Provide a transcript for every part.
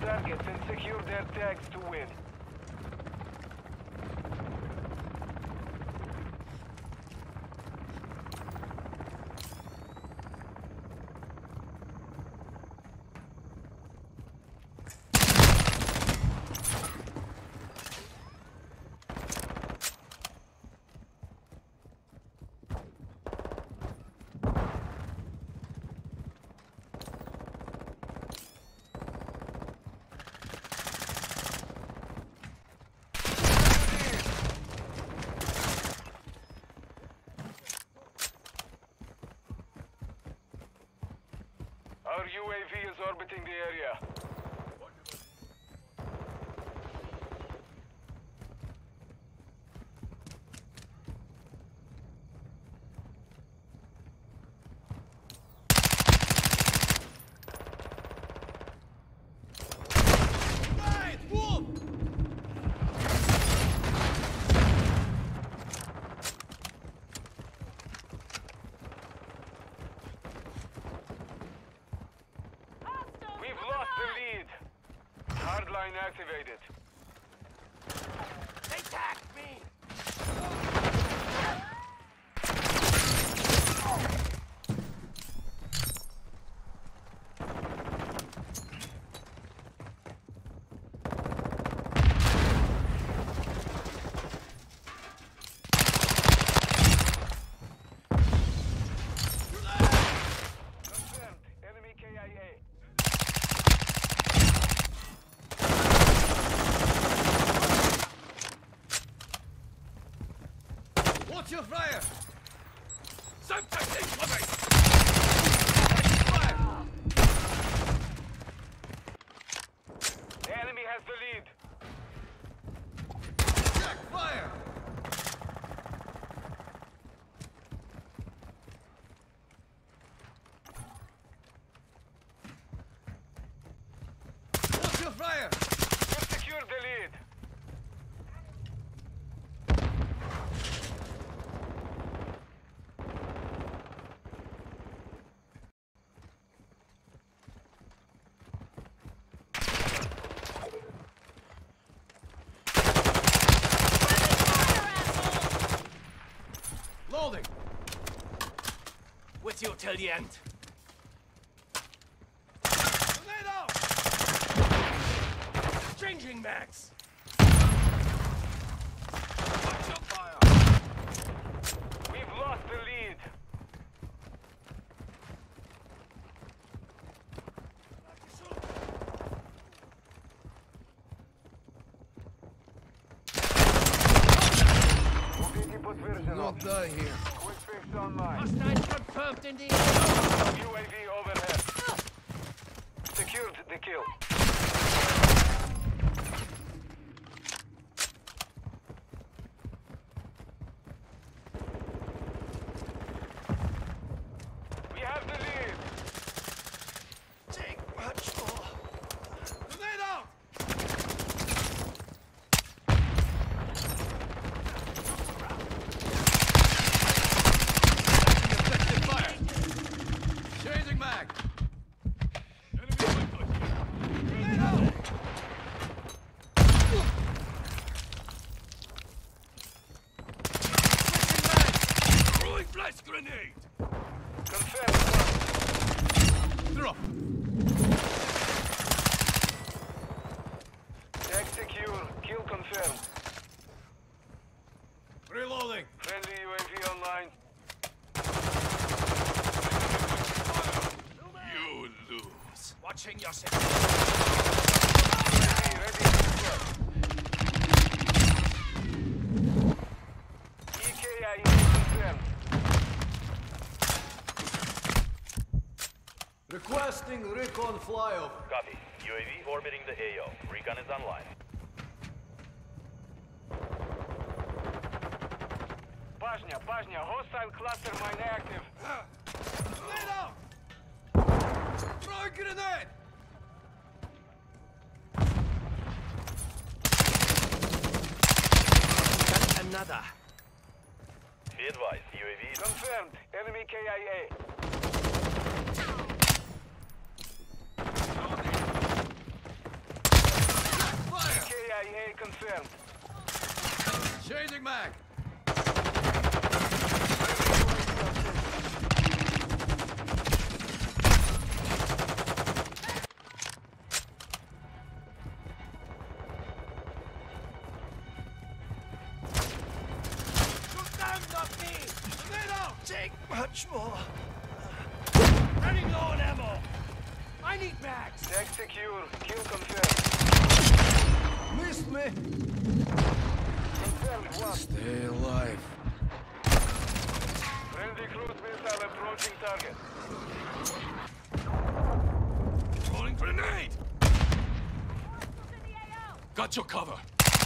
targets and secure their tags to win. Our UAV is orbiting the area. Hardline activated. They tagged me! Confirmed. Enemy KIA. Watch your fire! Some technique coming! Fire! The enemy has the lead. Jack, fire! Watch your fire! We've secured the lead. Loading! With you till the end. Grenade out! Changing mags! Watch your fire! We've lost the lead. Do not die here. Quick fix online. Hostile confirmed in the UAV overhead. Secured the kill. We have the lead. Take much more. Grenade out! Effective fire! Changing mag! Grenade out! Throwing flash grenade! Confirmed. Drop! Tag secure. Kill confirmed. Reloading! Friendly UAV online. You lose. Watching yourself. Ready to squad. EKIA confirmed. Requesting recon flyover. Copy. UAV orbiting the AO. Recon is online. Pajna, hostile cluster mine active. Grenade out! Throw a grenade! Got another. Be advised, UAV is Confirmed. Enemy KIA. frag. Look down, not me! Tomato! Take much more. Running low on ammo. I need bags. Tag secure. Kill confirmed. Missed me! Confirmed one. Stay alive. Friendly cruise missile approaching target. Throwing grenade. Got your cover.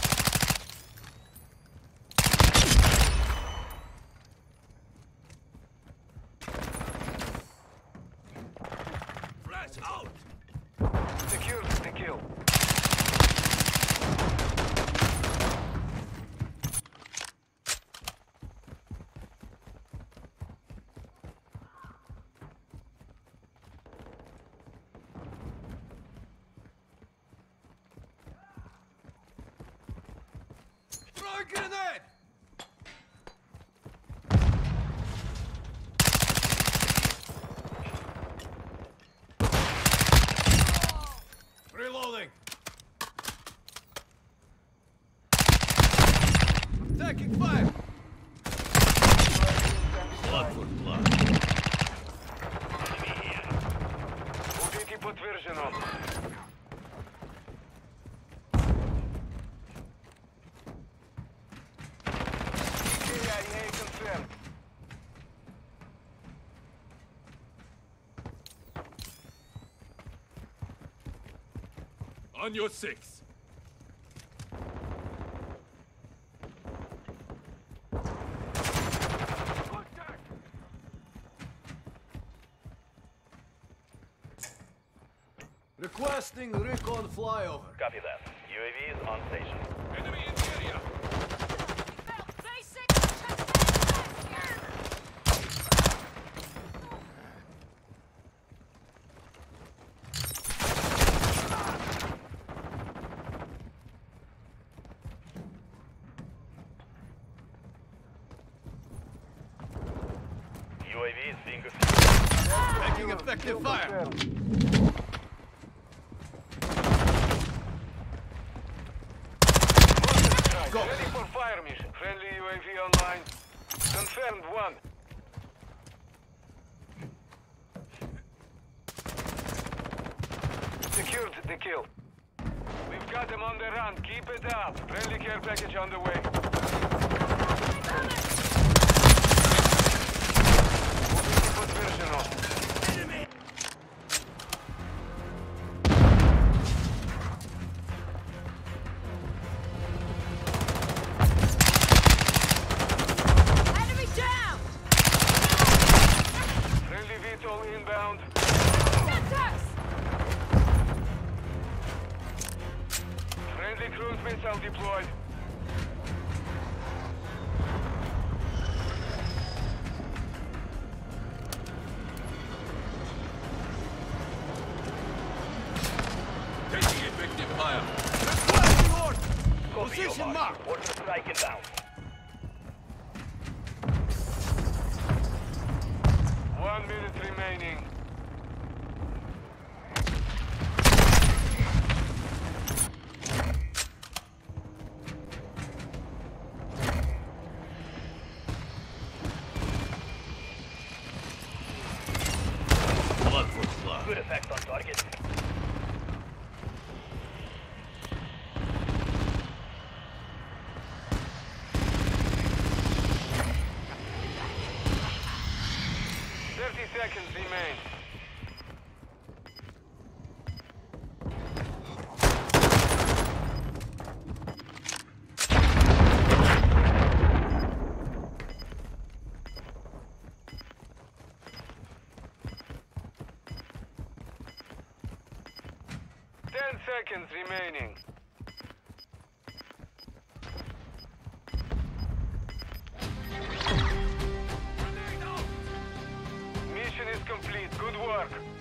Flash out. Secured the kill. Throw a grenade! Reloading. Taking fire. Blood for blood. Убитый подтверждено. CIA confirmed. On your six. Requesting recon flyover. Copy that. UAV is on station. Enemy in the area. UAV is being refueled. Taking effective fire. Go. Ready for fire mission. Friendly UAV online. Confirmed one. Secured the kill. We've got them on the run. Keep it up. Friendly care package on the way. Подтверждено. Enemy down! Friendly VTOL inbound. Centers! Friendly cruise missile deployed. Taking effective fire. Requesting order. Copy your Position mark. mark. Order strike inbound. 1 minute remaining. Blood for blood. Good effect on target. Seconds remain. Seconds remaining. Mission is complete. Good work.